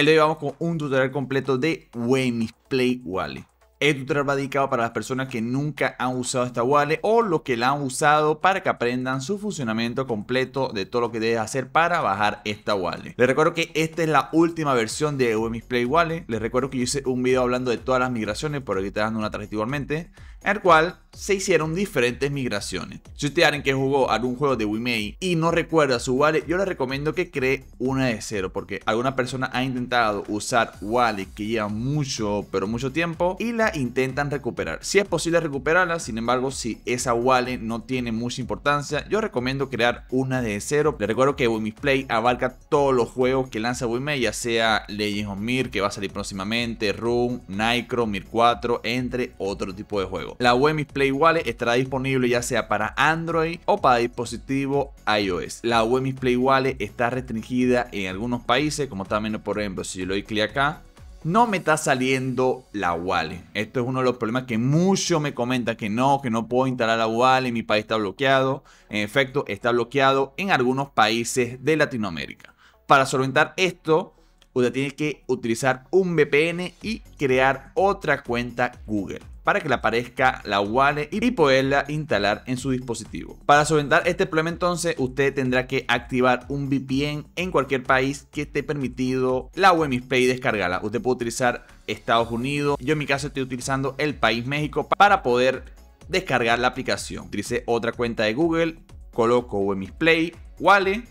El de hoy vamos con un tutorial completo de Wemi's Play Wallet. Este tutorial va dedicado para las personas que nunca han usado esta wallet o los que la han usado para que aprendan su funcionamiento completo de todo lo que debes hacer para bajar esta wallet. Les recuerdo que esta es la última versión de Wemi's Play Wallet. Les recuerdo que yo hice un video hablando de todas las migraciones, por aquí te dando una tarjeta igualmente, en el cual se hicieron diferentes migraciones. Si usted es alguien que jugó algún juego de Wemake y no recuerda su wallet, yo les recomiendo que cree una de cero, porque alguna persona ha intentado usar wallet que llevan mucho, pero mucho tiempo y la intentan recuperar. Si es posible recuperarla, sin embargo, si esa wallet no tiene mucha importancia, yo recomiendo crear una de cero. Les recuerdo que Wemi's Play abarca todos los juegos que lanza Wemake, ya sea Legends of Mir, que va a salir próximamente, Rune, Nightcrow, Mir 4, entre otro tipo de juegos. La Wemi's Play Wallet estará disponible ya sea para Android o para dispositivo iOS. La Wemi's Play Wallet está restringida en algunos países, como también, por ejemplo, si yo le doy clic acá, no me está saliendo la wallet. Esto es uno de los problemas que muchos me comentan, que no puedo instalar la wallet, mi país está bloqueado. En efecto, está bloqueado en algunos países de Latinoamérica. Para solventar esto, usted tiene que utilizar un VPN y crear otra cuenta Google para que le aparezca la wallet y poderla instalar en su dispositivo. Para solventar este problema, entonces, usted tendrá que activar un VPN en cualquier país que esté permitido la Wemi's Play descargarla. Usted puede utilizar Estados Unidos. Yo en mi caso estoy utilizando el país México para poder descargar la aplicación. Utilicé otra cuenta de Google, coloco Wemi's Play Wallet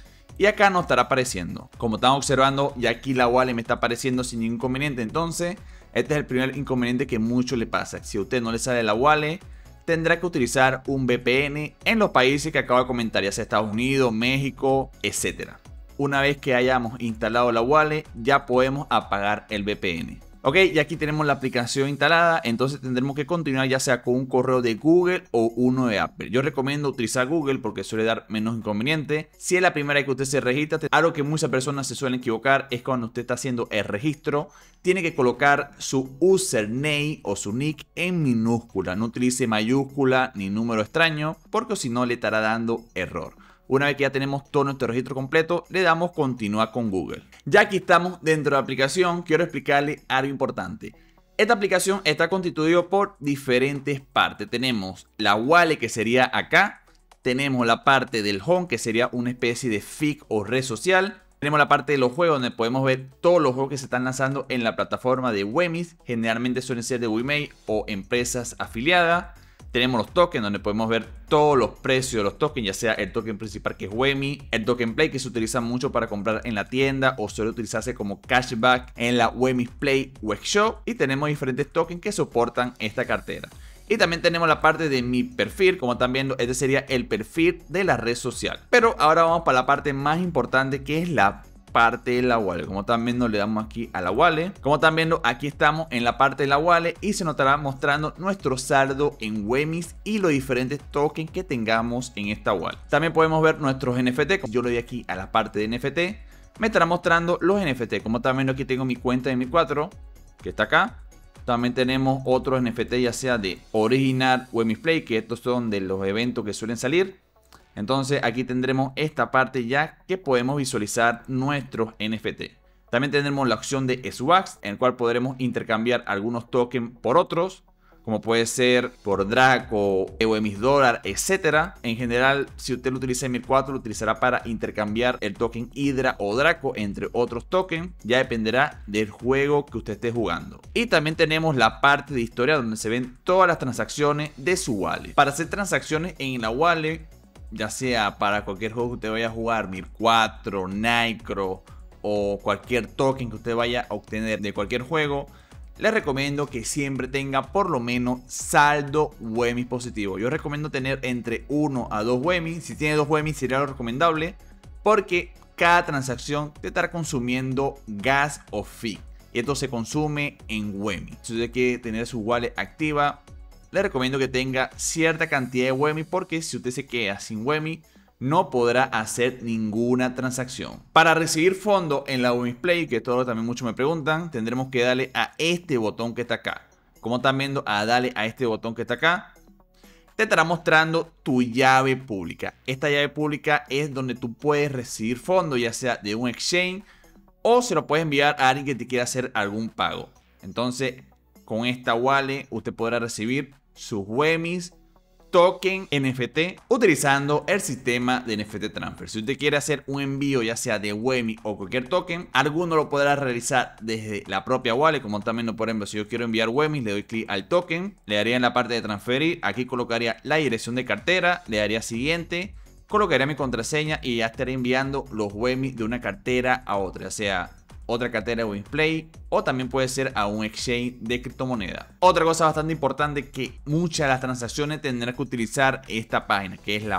y acá nos estará apareciendo. Como están observando, ya aquí la wallet me está apareciendo sin ningún inconveniente. Entonces, este es el primer inconveniente que mucho le pasa. Si a usted no le sale la wallet, tendrá que utilizar un VPN en los países que acabo de comentar, ya sea Estados Unidos, México, etc. Una vez que hayamos instalado la wallet, ya podemos apagar el VPN. Ok, y aquí tenemos la aplicación instalada, entonces tendremos que continuar ya sea con un correo de Google o uno de Apple. Yo recomiendo utilizar Google porque suele dar menos inconveniente. Si es la primera vez que usted se registra, algo que muchas personas se suelen equivocar es cuando usted está haciendo el registro, tiene que colocar su username o su nick en minúscula. No utilice mayúscula ni número extraño porque si no le estará dando error. Una vez que ya tenemos todo nuestro registro completo, le damos continuar con Google. Ya aquí estamos dentro de la aplicación, quiero explicarle algo importante. Esta aplicación está constituida por diferentes partes. Tenemos la wallet, que sería acá. Tenemos la parte del home, que sería una especie de feed o red social. Tenemos la parte de los juegos, donde podemos ver todos los juegos que se están lanzando en la plataforma de Wemi's. Generalmente suelen ser de Wemake o empresas afiliadas. Tenemos los tokens, donde podemos ver todos los precios de los tokens, ya sea el token principal, que es Wemi, el token Play, que se utiliza mucho para comprar en la tienda o suele utilizarse como cashback en la Wemi's Play Workshop, y tenemos diferentes tokens que soportan esta cartera. Y también tenemos la parte de mi perfil, como están viendo, este sería el perfil de la red social. Pero ahora vamos para la parte más importante, que es la parte de la wallet. Como están viendo, le damos aquí a la wallet. Como están viendo, aquí estamos en la parte de la wallet y se nos estará mostrando nuestro saldo en Wemi's y los diferentes tokens que tengamos en esta wallet. También podemos ver nuestros NFT. Yo le doy aquí a la parte de NFT, me estará mostrando los NFT. Como están viendo, aquí tengo mi cuenta de Mir 4, que está acá. También tenemos otros NFT, ya sea de original Wemi's Play, que estos son de los eventos que suelen salir. Entonces aquí tendremos esta parte ya que podemos visualizar nuestros NFT. También tendremos la opción de Swaps, en el cual podremos intercambiar algunos tokens por otros, como puede ser por Draco, Wemi's Dólar, etc. En general, si usted lo utiliza en Mir 4, lo utilizará para intercambiar el token Hydra o Draco, entre otros tokens. Ya dependerá del juego que usted esté jugando. Y también tenemos la parte de historia, donde se ven todas las transacciones de su wallet. Para hacer transacciones en la wallet, ya sea para cualquier juego que usted vaya a jugar, Mir 4, Nightcrow o cualquier token que usted vaya a obtener de cualquier juego, les recomiendo que siempre tenga por lo menos saldo Wemi's positivo. Yo recomiendo tener entre 1 a 2 Wemi's. Si tiene 2 Wemi's sería lo recomendable, porque cada transacción te estará consumiendo gas o fee. Y esto se consume en Wemi's. Si usted quiere tener su wallet activa, le recomiendo que tenga cierta cantidad de Wemi, porque si usted se queda sin Wemi, no podrá hacer ninguna transacción. Para recibir fondos en la Wemi's Play, que todo también muchos me preguntan, tendremos que darle a este botón que está acá. Como están viendo, a darle a este botón que está acá, te estará mostrando tu llave pública. Esta llave pública es donde tú puedes recibir fondos, ya sea de un exchange o se lo puedes enviar a alguien que te quiera hacer algún pago. Entonces, con esta wallet usted podrá recibir sus Webmis token NFT utilizando el sistema de NFT Transfer. Si usted quiere hacer un envío ya sea de Webmi o cualquier token, alguno lo podrá realizar desde la propia wallet, como también, por ejemplo, si yo quiero enviar Webmi, le doy clic al token, le daría en la parte de transferir, aquí colocaría la dirección de cartera, le daría siguiente, colocaría mi contraseña y ya estaré enviando los Webmi de una cartera a otra, ya sea otra cartera de WebMisplay o también puede ser a un exchange de criptomoneda. Otra cosa bastante importante, que muchas de las transacciones tendrán que utilizar esta página, que es la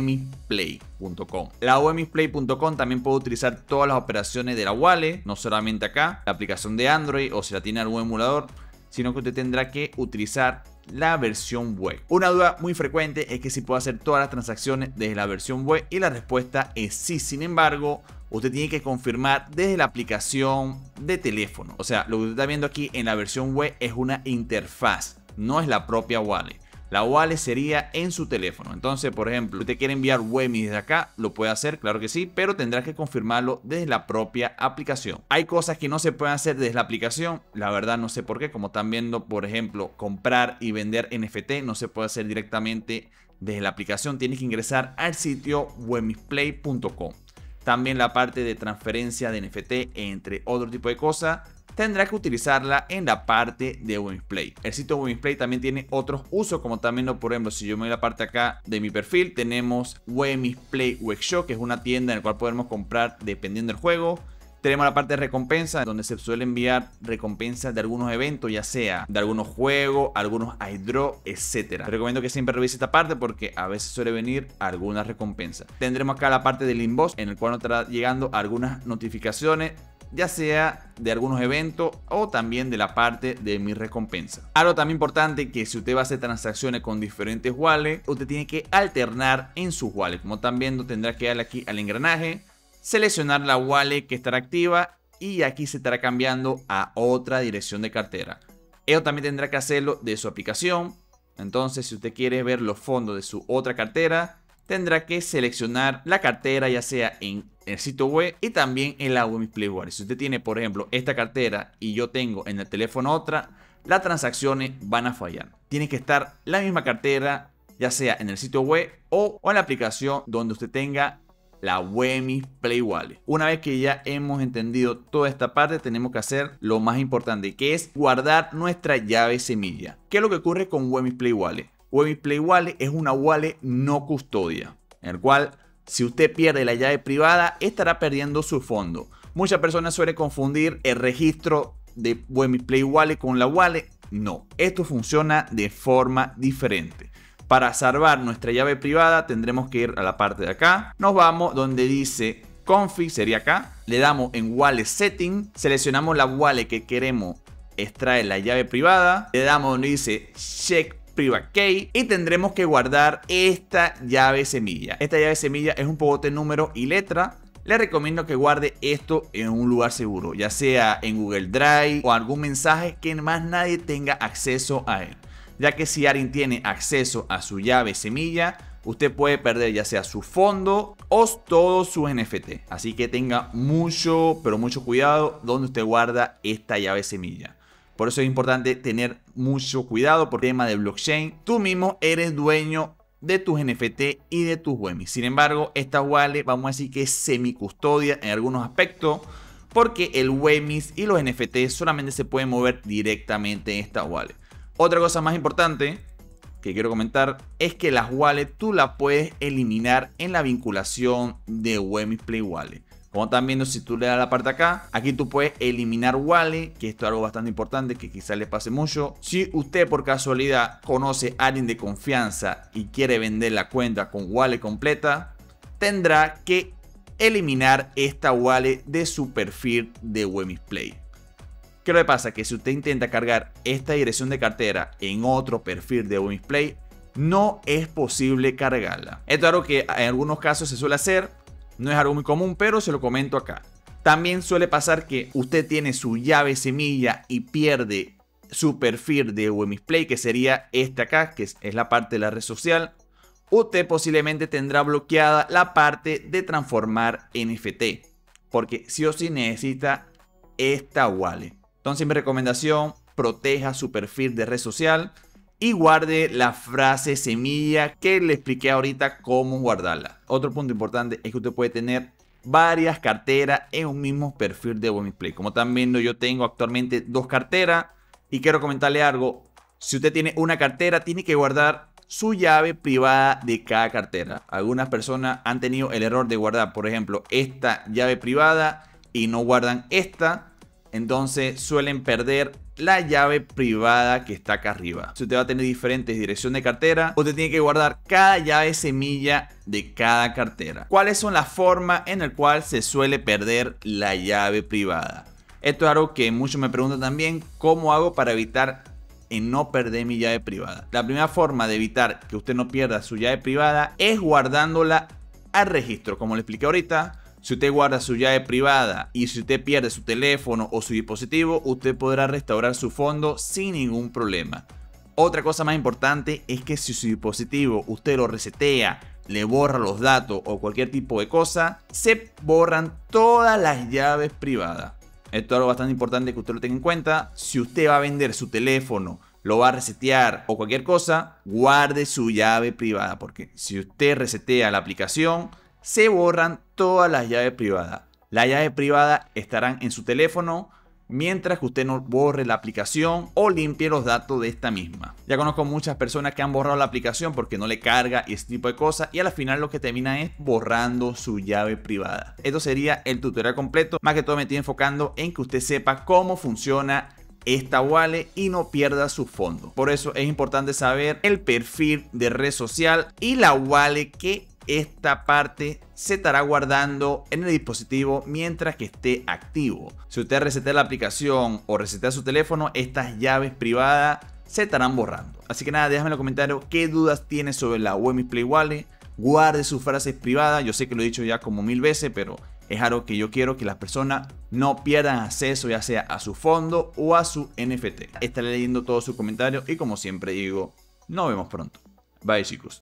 webmisplay.com. La webmisplay.com también puede utilizar todas las operaciones de la wallet, no solamente acá, la aplicación de Android o si la tiene algún emulador, sino que usted tendrá que utilizar la versión web. Una duda muy frecuente es que si puede hacer todas las transacciones desde la versión web, y la respuesta es sí. Sin embargo, usted tiene que confirmar desde la aplicación de teléfono. O sea, lo que usted está viendo aquí en la versión web es una interfaz, no es la propia wallet. La wallet sería en su teléfono. Entonces, por ejemplo, usted quiere enviar Webmi desde acá, lo puede hacer, claro que sí, pero tendrá que confirmarlo desde la propia aplicación. Hay cosas que no se pueden hacer desde la aplicación, la verdad no sé por qué, como están viendo, por ejemplo, comprar y vender NFT no se puede hacer directamente desde la aplicación, tienes que ingresar al sitio webmisplay.com. También la parte de transferencia de NFT, entre otro tipo de cosas, tendrá que utilizarla en la parte de WebMisplay. El sitio WebMisplay también tiene otros usos, como también, por ejemplo, si yo me voy a la parte acá de mi perfil, tenemos WebMisplay Webshop, que es una tienda en la cual podemos comprar dependiendo del juego. Tenemos la parte de recompensa, donde se suele enviar recompensas de algunos eventos, ya sea de algunos juegos, algunos airdrop, etc. Te recomiendo que siempre revise esta parte porque a veces suele venir algunas recompensas. Tendremos acá la parte del inbox, en el cual nos estará llegando algunas notificaciones, ya sea de algunos eventos o también de la parte de mi recompensa. Algo también importante, que si usted va a hacer transacciones con diferentes wallets, usted tiene que alternar en sus wallets. Como están viendo, tendrá que darle aquí al engranaje, seleccionar la wallet que estará activa y aquí se estará cambiando a otra dirección de cartera. Eso también tendrá que hacerlo de su aplicación. Entonces, si usted quiere ver los fondos de su otra cartera, tendrá que seleccionar la cartera ya sea en el sitio web y también en la WebMisplay Wallet. Si usted tiene, por ejemplo, esta cartera y yo tengo en el teléfono otra, las transacciones van a fallar. Tiene que estar la misma cartera, ya sea en el sitio web o en la aplicación donde usted tenga la WebMisplay Wallet. Una vez que ya hemos entendido toda esta parte, tenemos que hacer lo más importante, que es guardar nuestra llave semilla. ¿Qué es lo que ocurre con WebMisplay Wallet? WebMisplay Wallet es una wallet no custodia, en el cual si usted pierde la llave privada, estará perdiendo su fondo. Muchas personas suelen confundir el registro de WebMisplay Wallet con la wallet. No, esto funciona de forma diferente. Para salvar nuestra llave privada tendremos que ir a la parte de acá. Nos vamos donde dice config, sería acá. Le damos en wallet setting, seleccionamos la wallet que queremos extraer la llave privada. Le damos donde dice check private key y tendremos que guardar esta llave semilla. Esta llave semilla es un pogote número y letra. Le recomiendo que guarde esto en un lugar seguro, ya sea en Google Drive o algún mensaje que más nadie tenga acceso a él, ya que si alguien tiene acceso a su llave semilla, usted puede perder ya sea su fondo o todos sus NFT. Así que tenga mucho, pero mucho cuidado donde usted guarda esta llave semilla. Por eso es importante tener mucho cuidado por el tema de blockchain. Tú mismo eres dueño de tus NFT y de tus Webmi. Sin embargo, esta wallet vamos a decir que es semi-custodia en algunos aspectos, porque el Webmis y los NFT solamente se pueden mover directamente en esta wallet. Otra cosa más importante que quiero comentar es que las wallets tú las puedes eliminar en la vinculación de WebMisplay Wallet. Como están viendo, si tú le das la parte acá, aquí tú puedes eliminar wallet, que esto es algo bastante importante que quizás le pase mucho. Si usted por casualidad conoce a alguien de confianza y quiere vender la cuenta con wallet completa, tendrá que eliminar esta wallet de su perfil de WebMisplay. ¿Qué es lo que pasa? Que si usted intenta cargar esta dirección de cartera en otro perfil de WebMisplay, no es posible cargarla. Esto es algo que en algunos casos se suele hacer. No es algo muy común, pero se lo comento acá. También suele pasar que usted tiene su llave semilla y pierde su perfil de WebMisplay, que sería este acá, que es la parte de la red social. Usted posiblemente tendrá bloqueada la parte de transformar NFT. porque sí o sí necesita esta wallet. Entonces mi recomendación, proteja su perfil de red social y guarde la frase semilla que le expliqué ahorita cómo guardarla. Otro punto importante es que usted puede tener varias carteras en un mismo perfil de WebMisPlay. Como están viendo, yo tengo actualmente 2 carteras y quiero comentarle algo. Si usted tiene una cartera, tiene que guardar su llave privada de cada cartera. Algunas personas han tenido el error de guardar, por ejemplo, esta llave privada y no guardan esta. Entonces suelen perder la llave privada que está acá arriba. Si usted va a tener diferentes direcciones de cartera, usted tiene que guardar cada llave semilla de cada cartera. ¿Cuáles son las formas en las cuales se suele perder la llave privada? Esto es algo que muchos me preguntan también. ¿Cómo hago para evitar no perder mi llave privada? La primera forma de evitar que usted no pierda su llave privada es guardándola al registro. Como le expliqué ahorita, si usted guarda su llave privada y si usted pierde su teléfono o su dispositivo, usted podrá restaurar su fondo sin ningún problema. Otra cosa más importante es que si su dispositivo usted lo resetea, le borra los datos o cualquier tipo de cosa, se borran todas las llaves privadas. Esto es algo bastante importante que usted lo tenga en cuenta. Si usted va a vender su teléfono, lo va a resetear o cualquier cosa, guarde su llave privada, porque si usted resetea la aplicación, se borran todas las llaves privadas. Las llaves privadas estarán en su teléfono mientras que usted no borre la aplicación o limpie los datos de esta misma. Ya conozco muchas personas que han borrado la aplicación porque no le carga y ese tipo de cosas, y al final lo que termina es borrando su llave privada. Esto sería el tutorial completo. Más que todo me estoy enfocando en que usted sepa cómo funciona esta wallet y no pierda su fondo. Por eso es importante saber el perfil de red social y la wallet que esta parte se estará guardando en el dispositivo mientras que esté activo. Si usted resetea la aplicación o resetea su teléfono, estas llaves privadas se estarán borrando. Así que nada, déjame en los comentarios qué dudas tienes sobre la WebMisPlay Wallet. Guarde sus frases privadas. Yo sé que lo he dicho ya como 1000 veces, pero es algo que yo quiero que las personas no pierdan acceso, ya sea a su fondo o a su NFT. Estaré leyendo todos sus comentarios y como siempre digo, nos vemos pronto. Bye chicos.